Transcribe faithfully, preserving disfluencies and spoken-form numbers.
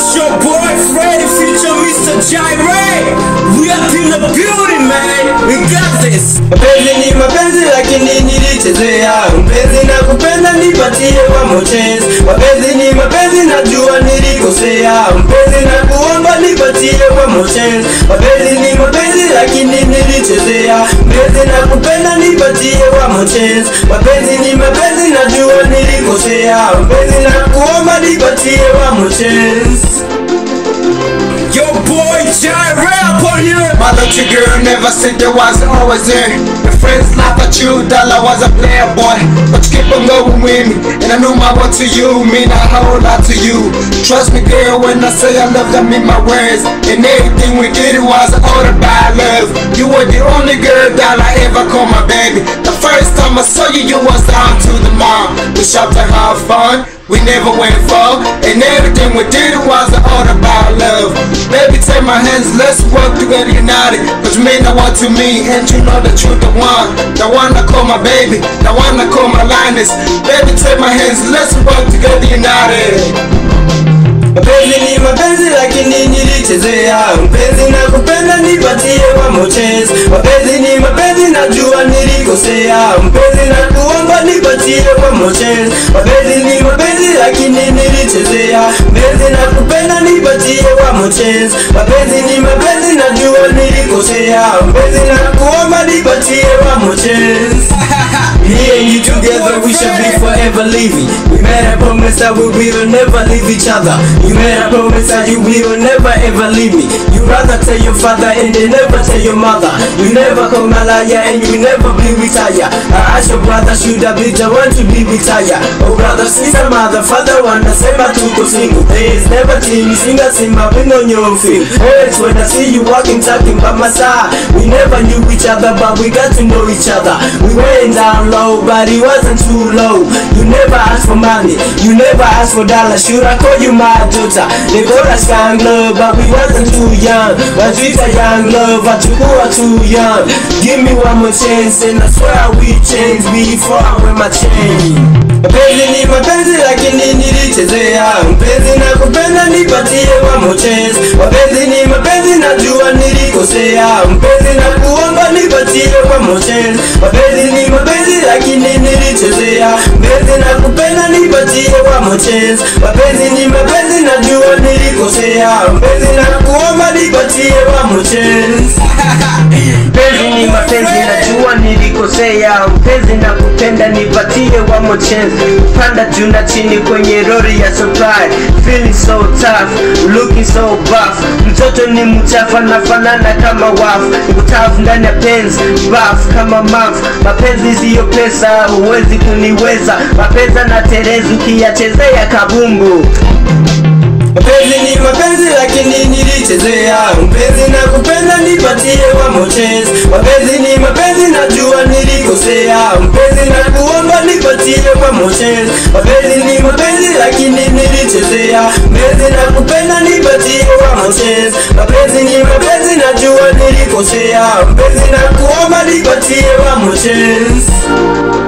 It's your boy Freddy feature Mister Gyre. We up in the building, man. We got this. Mapenzi ni mapenzi lakini nilichezea. Mpenzi na kupenda nipatie one more chance. Mapenzi ni mapenzi najua nilikosea. Mpenzi na kuomba nipatie one more chance. Mapenzi ni mapenzi lakini nilichezea. Mpenzi na kupenda nipatie one more chance. Mapenzi ni mapenzi najua nilikosea. Mpenzi na kuomba nipatie one more chance. Your boy Gyre up on here. My little girl never said there was always there. The friends laugh at you, that I was a player boy, but you keep on going with me, and I know my word to you mean a whole lot to you. Trust me girl when I say I love, I mean my words, and everything we did was all about love. You were the only girl that I ever called my baby. The first time I saw you, you was down to the mall. We shopped and had fun, we never went far, and everything we did was all about love. Baby, take my hands, let's work together united, cause you mean the one to me, and you know that you're the one, the one I call my baby, the one I call my lioness. Baby, take my hands, let's work together united. Mapenzi ni mapenzi lakini nilichezea. Mpenzi na kupenda nipatie one more chance. Mapenzi ni mapenzi najua nilikosea. Mpenzi na kuomba nipatie one more chance. Mapenzi ni mapenzi lakini nilichezea. Mpenzi na kupenda nipatie one more chance. Mapenzi ni mapenzi najua nilikosea. Mpenzi na kuomba nipatie one more chance. Me and you together, we should be forever living. We made a promise that we will never leave each other. You made a promise that you will never ever leave me. You rather tell your father and they never tell your mother. You never call my liar and you never be retired. I asked your brother, should I be the one to be retired? Oh brother, sister, mother, father, one, nasema tuko single. There is never team, singer, simba, bring on your film. Always when I see you walking, talking by my side. We never knew each other, but we got to know each other. We went down low, but it wasn't too low. You never asked for money, you never asked for dollars. Should I call you my daughter? They call us young love, but we wasn't too young. But we a young love, but you are too young. Give me one more chance, and I swear we change before I wear my chain. Mapenzi ni mapenzi lakini nilichezea. Mpenzi na kupenda nipatie one more chance. Mapenzi ni mapenzi najua nilikosea. Mpenzi na kuomba nipatie one more chance. Mapenzi ni mapenzi lakini nilichezea. Mpenzi na kupenda nipatie one more chance. Mapenzi ni mapenzi najua nilikosea. Mpenzi na kuomba nipatie one more chance. Mpenzi ni mapenzi najua nilikosea. Mpenzi na kupenda nipatie one more chance. Panda juu na chini kwenye lori ya supply. Feeling so tough, looking so buff. Mtoto ni mchafu anafanana kama wafu. Utafu ndani ya penzi, buff kama mafu. Mapenzi siyo pesa, huwezi kuniweza. Mapenzi na terezi ukiyachezea kabumbu. Mapenzi ni mapenzi lakini nilichezea. Mpenzi na kupenda nipatie one more chance. Mapenzi ni mapenzi najua nilikosea. Mpenzi na kuomba nipatie one more chance. Mapenzi ni mapenzi lakini nilichezea. Mpenzi na kupenda nipatie one more chance. Mapenzi ni mapenzi najua nilikosea. Mpenzi na kuomba nipatie one more chance.